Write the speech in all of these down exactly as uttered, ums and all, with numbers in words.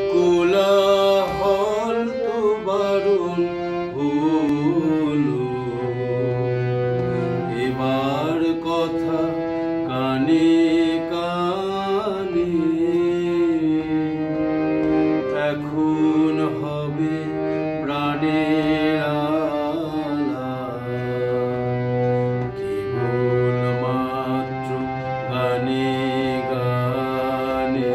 কোলাহল তো বারণ হলো, এবার কথা কানে কানে, এখন হবে প্রাণের আলাপ, কেবল মাত্র গানে গানে।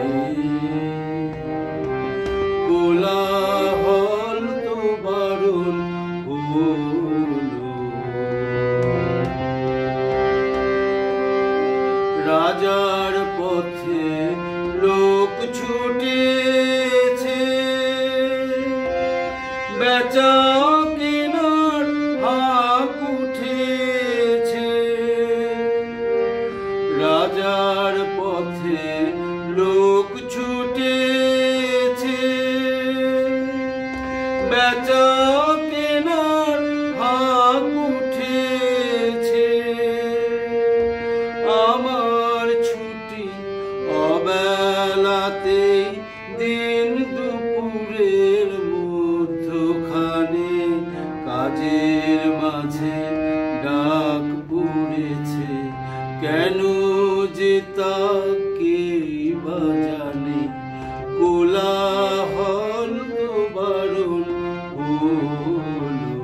কোলাহল তো বারণ হলো, রাজার পথে লোক ছুটেছে, বেচা কেনার হাঁক উঠেছে। রাজার পথে লোক ছুটেছে, বেচা কেনার হাঁক উঠেছে। আমার ছুটি অবেলাতে, দিন দুপুরের মধ্যখানে, কাজের মাঝে ডাক পড়েছে, কেন যে তা কেই বা জানে। কোলাহল তো বারণ হলো,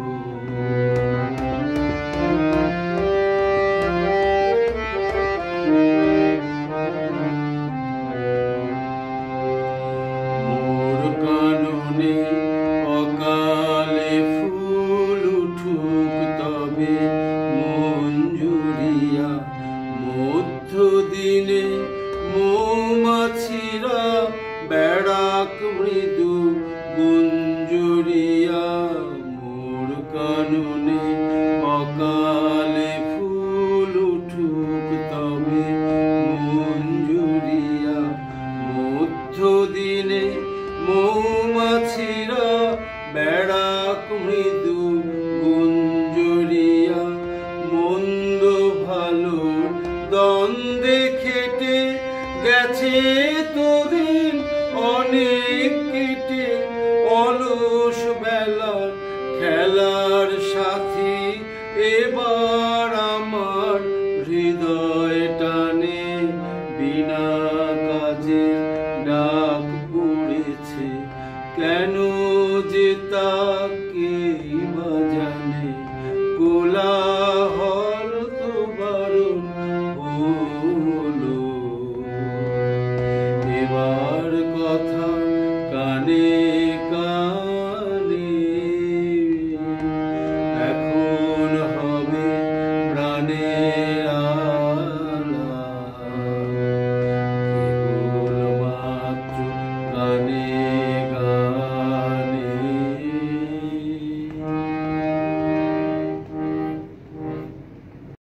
মোর কাননে অকালে ফুল উঠুক তবে মঞ্জুরিয়া, মধ্য দিনে মৌমাছিরা বেড়াক মৃদু গুঞ্জুরিয়া। মোর কাননে অকালে ফুল উঠুক তবে মঞ্জুরিয়া, মধ্য দিনে মৌমাছিরা বেড়াক মৃদু গুঞ্জুরিয়া। মন্দ ভালো দ্বন্দ্বে খেটে গেছে তোদিন অনেক কেটে, অলস বেলার খেলার সাথী এবার আমার হৃদয় টানে। বিনা কাজে ডাক পড়েছে, কেন যে তা কেই বা জানে। কোলাহল